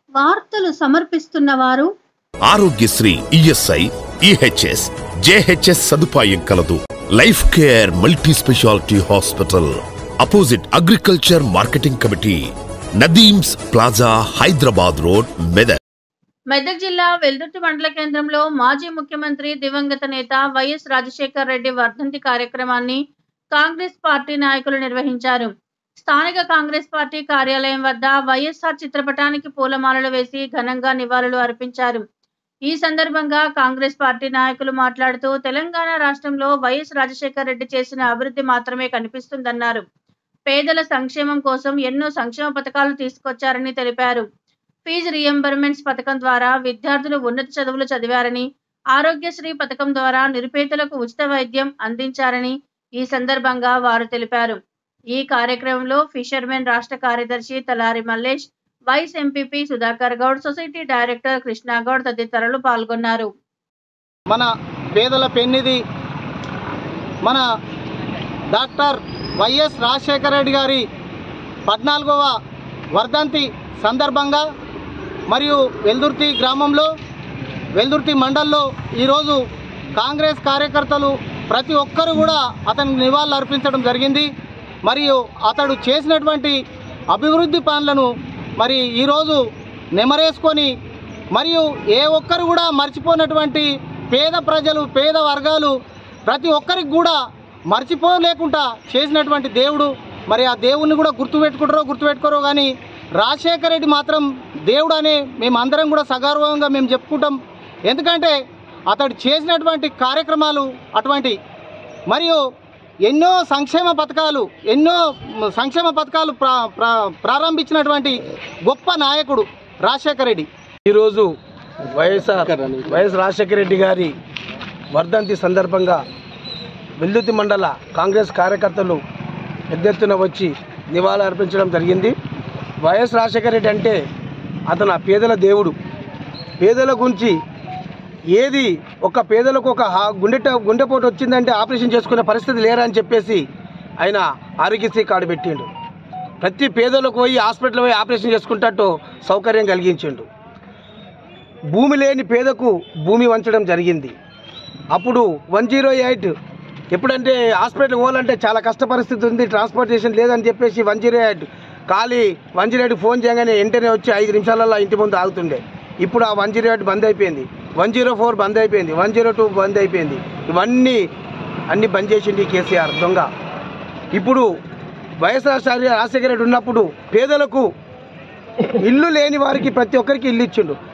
వార్తలు సమర్పిస్తున్నవారు Arogyasri ESI EHS JHS సదుపాయం కలదు. Life care multi speciality hospital opposite agriculture marketing committee, Nadeem's plaza, Hyderabad road, Medak. Medak జిల్లా వెల్దుర్తి మండల కేంద్రంలో మాజీ ముఖ్యమంత్రి దివంగత నేత వైఎస్ రాజశేఖర్ రెడ్డి వర్ధంతి కార్యక్రమాన్ని కాంగ్రెస్ పార్టీ నాయకులు నిర్వహించారు. స్థానిక కాంగ్రెస్ పార్టీ కార్యాలయం వద్ద వైఎస్ఆర్ చిత్రపటానికి పూలమాలలు వేసి ఘనంగా నివాళులు అర్పించారు. ఈ సందర్భంగా కాంగ్రెస్ పార్టీ నాయకులు మాట్లాడుతూ తెలంగాణ రాష్ట్రంలో వైఎస్ రాజశేఖర్ రెడ్డి చేసిన అభివృద్ధి మాత్రమే కనిపిస్తుందన్నారు. పేదల సంక్షేమం కోసం ఎన్నో సంక్షేమ పథకాలు తీసుకొచ్చారని తెలిపారు. ఫీజు రియంబర్మెంట్స్ పథకం ద్వారా విద్యార్థులు ఉన్నత చదువులు చదివారని, ఆరోగ్యశ్రీ పథకం ద్వారా నిరుపేదలకు ఉచిత వైద్యం అందించారని ఈ సందర్భంగా వారు తెలిపారు. ఈ కార్యక్రమంలో ఫిషర్మెన్ రాష్ట్ర కార్యదర్శి Talari Mallesh, vice MPP Sudhakar Goud, society director Krishnagoud తదితరులు పాల్గొన్నారు. మన పేదల పెన్నిధి మన డాక్టర్ వైఎస్ రాజశేఖర రెడ్డి గారి 14వ వర్ధంతి సందర్భంగా మరియు వెల్దుర్తి గ్రామంలో, వెల్దుర్తి మండల్లో ఈరోజు కాంగ్రెస్ కార్యకర్తలు ప్రతి ఒక్కరు కూడా అతనికి నివాళులు అర్పించడం జరిగింది. మరియు అతడు చేసినటువంటి అభివృద్ధి పనులను మరి ఈరోజు నెమరేసుకొని మరియు ఏ ఒక్కరు కూడా మర్చిపోయినటువంటి పేద ప్రజలు, పేద వర్గాలు ప్రతి ఒక్కరికి కూడా మర్చిపోలేకుండా చేసినటువంటి దేవుడు. మరి ఆ దేవుణ్ణి కూడా గుర్తుపెట్టుకోరో కానీ రాజశేఖర రెడ్డి మాత్రం దేవుడు అని మేము అందరం కూడా సగర్వంగా మేము చెప్పుకుంటాం. ఎందుకంటే అతడు చేసినటువంటి కార్యక్రమాలు అటువంటి, మరియు ఎన్నో సంక్షేమ పథకాలు ప్రారంభించినటువంటి గొప్ప నాయకుడు రాజశేఖర రెడ్డి. ఈరోజు వైఎస్ రాజశేఖర రెడ్డి గారి వర్ధంతి సందర్భంగా వెల్దుర్తి మండల కాంగ్రెస్ కార్యకర్తలు పెద్ద ఎత్తున వచ్చి నివాళులు అర్పించడం జరిగింది. వైఎస్ రాజశేఖర రెడ్డి అంటే అతను ఆ పేదల దేవుడు. పేదల గురించి ఏది ఒక పేదలకు ఒక గుండెపోటు వచ్చిందంటే ఆపరేషన్ చేసుకునే పరిస్థితి లేరని చెప్పేసి ఆయన ఆరోగ్యశ్రీ కార్డు పెట్టిండు. ప్రతి పేదలకు పోయి హాస్పిటల్ పోయి ఆపరేషన్ చేసుకుంటట్టు సౌకర్యం కలిగించిండు. భూమి లేని పేదకు భూమి వంచడం జరిగింది. అప్పుడు 108 ఎప్పుడంటే హాస్పిటల్కి పోవాలంటే చాలా కష్ట పరిస్థితి ఉంది, ట్రాన్స్పోర్టేషన్ లేదని చెప్పేసి 108 ఖాళీ 108 ఫోన్ చేయగానే వెంటనే వచ్చి 5 నిమిషాలలో ఇంటి ముందు ఆగుతుండే. ఇప్పుడు ఆ 108 బంద్ అయిపోయింది, 104 బంద్ అయిపోయింది, 102 బంద్ అయిపోయింది. అన్నీ బంద్ చేసింది కేసీఆర్ దొంగ. ఇప్పుడు వైఎస్ఆర్ రాజశేఖర రెడ్డి ఉన్నప్పుడు పేదలకు ఇల్లు లేని వారికి ప్రతి ఒక్కరికి ఇల్లు ఇచ్చిండు.